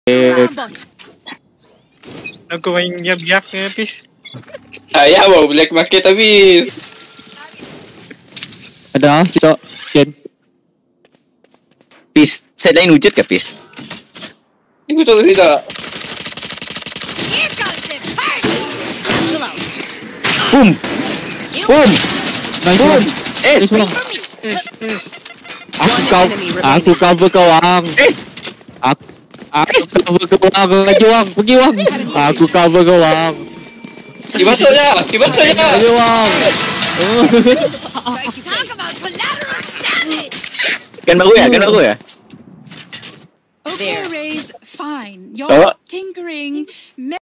Aku main yak habis. Ya bro, black market habis. Ada cok Ken. Pis, set lain wujud ke Pis? Ibu tahu tidak. Boom. Boom. Boom. Aku cover kau Ang. Aku cover kau Ang. Laju Ang, pergi Ang. Aku cover kau Ang. Dibantunya. Laju Ang. Kan baru ya? Okay, Raze, fine. You're tinkering.